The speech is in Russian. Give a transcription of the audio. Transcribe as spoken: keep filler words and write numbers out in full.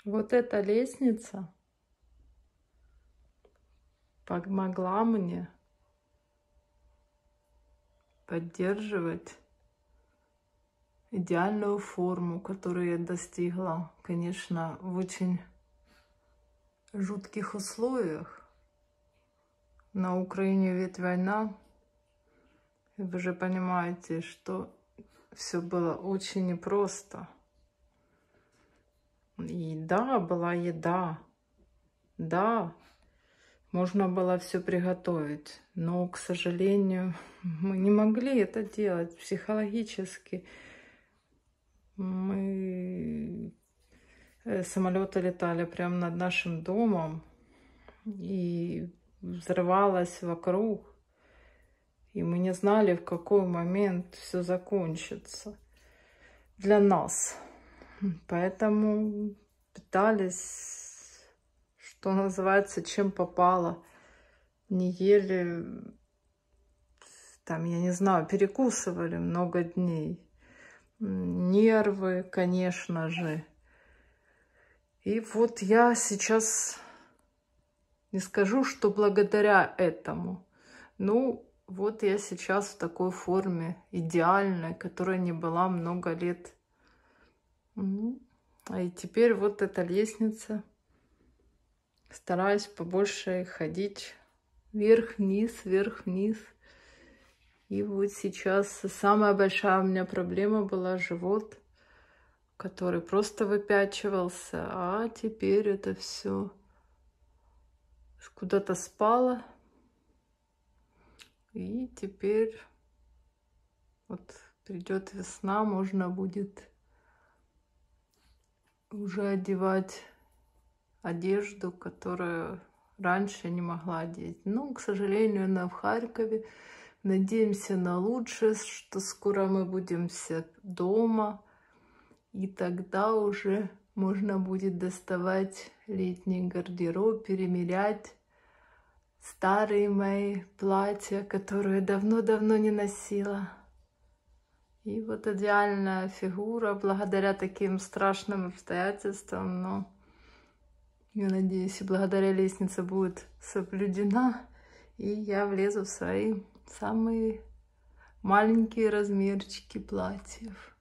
Вот эта лестница помогла мне поддерживать идеальную форму, которую я достигла, конечно, в очень жутких условиях. На Украине ведь война, и вы же понимаете, что все было очень непросто. И да, была еда, да, можно было все приготовить, но, к сожалению, мы не могли это делать психологически. Мы самолеты летали прямо над нашим домом, и взрывалось вокруг, и мы не знали, в какой момент все закончится для нас. Поэтому питались, что называется, чем попало. Не ели, там, я не знаю, перекусывали много дней. Нервы, конечно же. И вот я сейчас не скажу, что благодаря этому. Ну, вот я сейчас в такой форме идеальной, которая не была много лет. И теперь вот эта лестница. Стараюсь побольше ходить вверх-вниз, вверх-вниз. И вот сейчас самая большая у меня проблема была живот, который просто выпячивался, а теперь это все куда-то спало. И теперь вот придет весна, можно будет уже одевать одежду, которую раньше не могла одеть. Но, к сожалению, она в Харькове. Надеемся на лучшее, что скоро мы будем все дома. И тогда уже можно будет доставать летний гардероб, перемерять старые мои платья, которые давно-давно не носила. И вот идеальная фигура, благодаря таким страшным обстоятельствам, но я надеюсь, и благодаря лестнице будет соблюдена, и я влезу в свои самые маленькие размерчики платьев.